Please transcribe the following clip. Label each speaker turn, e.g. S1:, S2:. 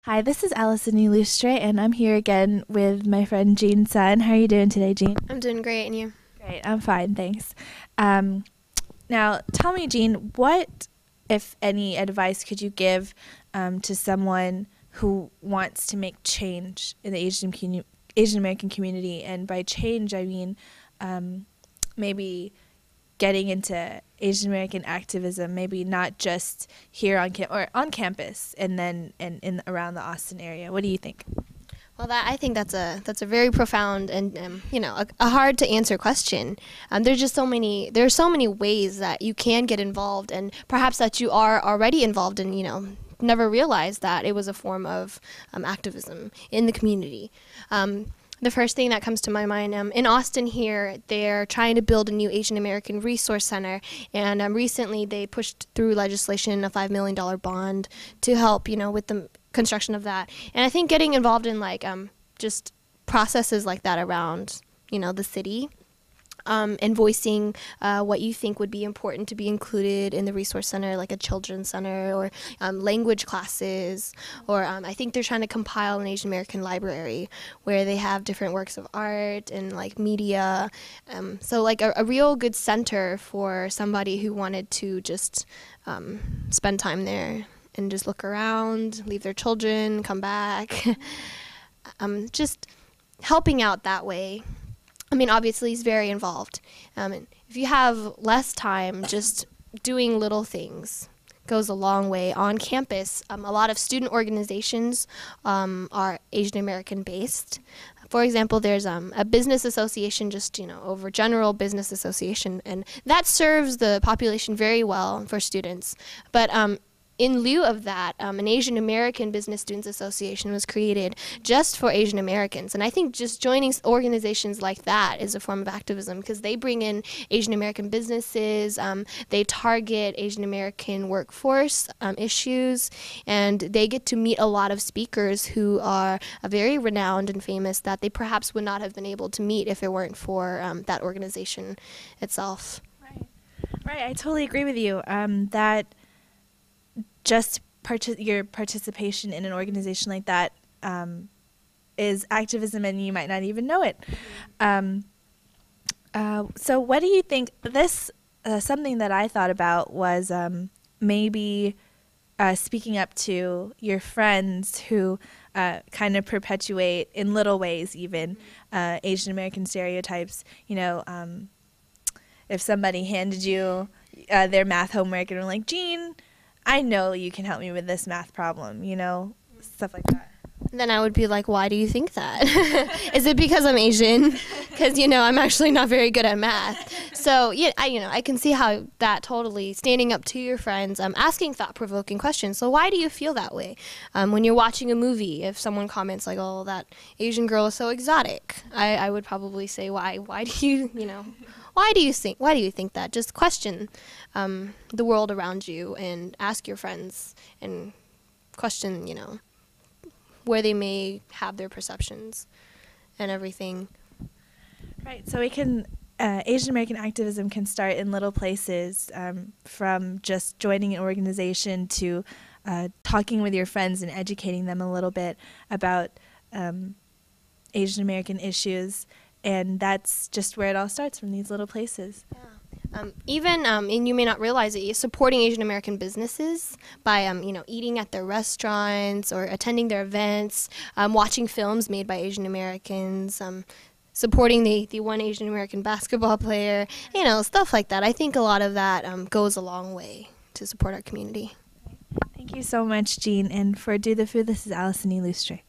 S1: Hi, this is Aly and Jean, and I'm here again with my friend Jean Sun. How are you doing today, Jean?
S2: I'm doing great, and you?
S1: Great, I'm fine, thanks. Now, tell me, Jean, what, if any, advice could you give to someone who wants to make change in the Asian American community? And by change, I mean maybe getting into Asian American activism, maybe not just here on campus, and then in around the Austin area. What do you think?
S2: Well, I think that's a very profound and a hard to answer question. There's so many ways that you can get involved, and perhaps that you are already involved in, never realized that it was a form of activism in the community. The first thing that comes to my mind, in Austin here, they're trying to build a new Asian American Resource Center, and recently they pushed through legislation, a $5 million bond, to help, with the construction of that. And I think getting involved in just processes like that around, the city, and voicing what you think would be important to be included in the resource center, like a children's center or language classes, or I think they're trying to compile an Asian American library where they have different works of art and media. So a real good center for somebody who wanted to just spend time there and just look around, leave their children, come back. Just helping out that way. I mean, obviously, he's very involved. And if you have less time, just doing little things goes a long way. On campus, a lot of student organizations are Asian American based. For example, there's a business association, over general business association, and that serves the population very well for students. But in lieu of that, an Asian American Business Students Association was created just for Asian Americans. And I think just joining organizations like that is a form of activism, because they bring in Asian American businesses, they target Asian American workforce issues, and they get to meet a lot of speakers who are very renowned and famous that they perhaps would not have been able to meet if it weren't for that organization itself.
S1: Right, I totally agree with you. That just your participation in an organization like that is activism, and you might not even know it. So what do you think? This something that I thought about was maybe speaking up to your friends who kind of perpetuate, in little ways even, Asian American stereotypes. If somebody handed you their math homework and were like, Jean, I know you can help me with this math problem, stuff like that.
S2: Then I would be like, why do you think that? Is it because I'm Asian? Because, I'm actually not very good at math. So, yeah, I can see how that totally, standing up to your friends, asking thought-provoking questions. So why do you feel that way? When you're watching a movie, if someone comments like, oh, that Asian girl is so exotic, I would probably say, why do you, why do you think that? Just question the world around you and ask your friends and question, where they may have their perceptions and everything.
S1: Right. So we can Asian American activism can start in little places, from just joining an organization to talking with your friends and educating them a little bit about Asian American issues. And that's just where it all starts, from these little places.
S2: Yeah. Even, and you may not realize it, supporting Asian American businesses by, eating at their restaurants or attending their events, watching films made by Asian Americans, supporting the one Asian American basketball player, stuff like that. I think a lot of that goes a long way to support our community.
S1: Thank you so much, Jean. And for Do the Food, this is Aly and Jean.